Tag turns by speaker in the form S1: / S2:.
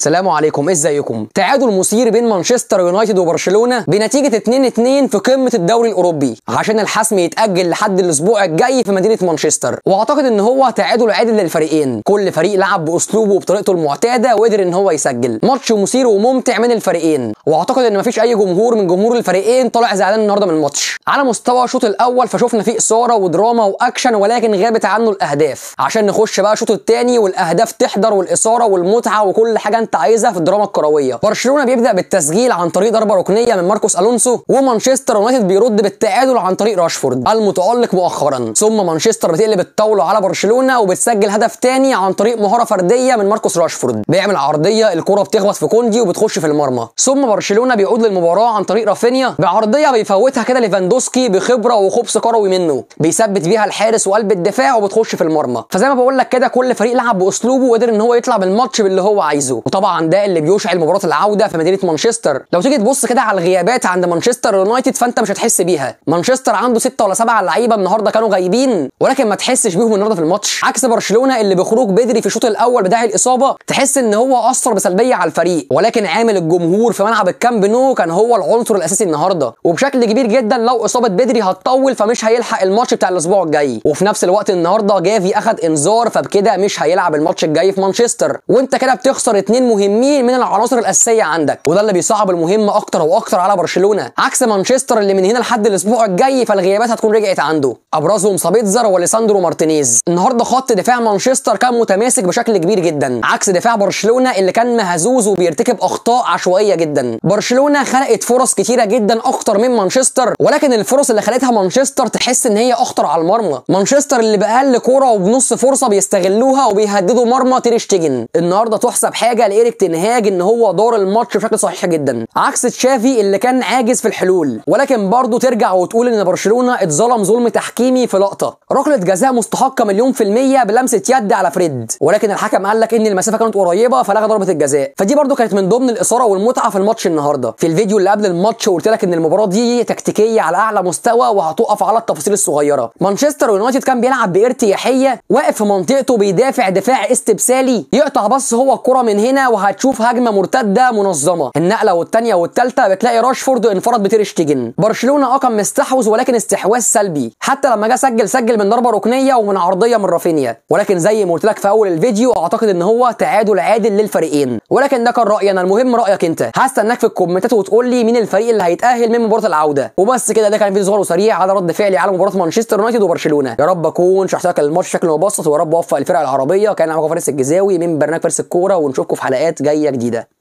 S1: السلام عليكم، ازيكم؟ تعادل مثير بين مانشستر يونايتد وبرشلونه بنتيجه 2-2 في قمه الدوري الاوروبي عشان الحسم يتاجل لحد الاسبوع الجاي في مدينه مانشستر. واعتقد ان هو تعادل عادل للفريقين، كل فريق لعب باسلوبه وبطريقته المعتاده وقدر ان هو يسجل. ماتش مثير وممتع من الفريقين، واعتقد ان مفيش اي جمهور من جمهور الفريقين طالع زعلان النهارده من الماتش. على مستوى الشوط الاول فشوفنا فيه اثاره ودراما واكشن، ولكن غابت عنه الاهداف. عشان نخش بقى الشوط الثاني والاهداف تحضر والاثاره والمتعه وكل حاجه انت عايزها في الدراما الكرويه. برشلونه بيبدا بالتسجيل عن طريق ضربه ركنيه من ماركوس الونسو، ومانشستر يونايتد بيرد بالتعادل عن طريق راشفورد المتالق مؤخرا. ثم مانشستر بتقلب الطاوله على برشلونه وبتسجل هدف ثاني عن طريق مهاره فرديه من ماركوس راشفورد، بيعمل عرضيه الكره بتخبط في كوندي وبتخش في المرمى. ثم برشلونه بيعود للمباراه عن طريق رافينيا بعرضيه بيفوتها كده ليفاندوسكي بخبره وخبث كروي منه، بيثبت بيها الحارس وقلب الدفاع وبتخش في المرمى. فزي ما بقول لك كده كل فريق لعب باسلوبه وقدر ان هو يطلع بالماتش باللي هو عايزه، وطبعا ده اللي بيشعل مباراه العوده في مدينه مانشستر. لو تيجي تبص كده على الغيابات عند مانشستر يونايتد فانت مش هتحس بيها. مانشستر عنده 6 ولا 7 لعيبه النهارده كانوا غايبين، ولكن ما تحسش بيهم النهارده في الماتش، عكس برشلونه اللي بخروج بدري في الشوط الاول بداعي الاصابه تحس ان هو اثر بسلبيه على الفريق، ولكن عامل الجمهور في ملعب الكامب نو كان هو العنصر الاساسي النهارده، وبشكل كبير جدا لو اصابه بدري هتطول فمش هيلحق الماتش بتاع الاسبوع الجاي. وفي نفس الوقت النهارده جافي اخد انذار فبكده مش هيلعب الماتش الجاي في مانشستر، وانت كده بتخسر 2 مهمين من العناصر الاساسيه عندك، وده اللي بيصعب المهمه اكتر واكتر على برشلونه، عكس مانشستر اللي من هنا لحد الاسبوع الجاي فالغيابات هتكون رجعت عنده، ابرزهم سابيتزر وليساندرو مارتينيز. النهارده خط دفاع مانشستر كان متماسك بشكل كبير جدا، عكس دفاع برشلونه اللي كان مهزوز وبيرتكب اخطاء عشوائيه جدا. برشلونه خلقت فرص كتيره جدا اكتر من مانشستر، ولكن الفرص اللي خلقتها مانشستر تحس ان هي اخطر على المرمى. مانشستر اللي باقل كوره وبنص فرصه بيستغلوها وبيهددوا مرمى تير شتيجن. النهارده تحسب حاجه لايريك تين هاج ان هو دار الماتش بشكل صحيح جدا، عكس تشافي اللي كان عاجز في الحلول. ولكن برضه ترجع وتقول ان برشلونه اتظلم ظلم تحكيمي في لقطه ركله جزاء مستحقه 100% بلمسه يد على فريد، ولكن الحكم قال لك ان المسافه كانت قريبه فلغى ضربه الجزاء. فدي برضه كانت من ضمن الاثاره والمتعه في الماتش النهارده. في الفيديو اللي قبل الماتش قلت لك ان المباراه دي تكتيكيه على اعلى مستوى وهتقف على التفاصيل الصغيره. مانشستر يونايتد كان بيلعب بارتياحيه، واقف في منطقته بيدافع دفاع استبسالي، يقطع بس هو الكره من هنا وهتشوف هجمه مرتده منظمه، النقله والثانيه والثالثه بتلاقي راشفورد انفرد بتير شتيجن. برشلونه كان مستحوذ ولكن استحواذ سلبي، حتى لما جه سجل من ضربه ركنيه ومن عرضيه من رافينيا. ولكن زي ما قلت لك في اول الفيديو اعتقد ان هو تعادل عادل للفريقين، ولكن ده كان رايي انا. المهم رايك انت، هستناك في الكومنتات وتقول لي مين الفريق اللي هيتاهل من مباراه العوده. وبس كده، ده كان فيديو صغير وسريع على رد فعلي على مباراه مانشستر يونايتد وبرشلونه. يا رب اكون شرحت لك الماتش بشكل مبسط، ويا رب اوفق الفرق العربيه. كان معاكم فارس الجزاوي من برنامج فارس الكوره، ونشوفكم في حلقات جايه جديده.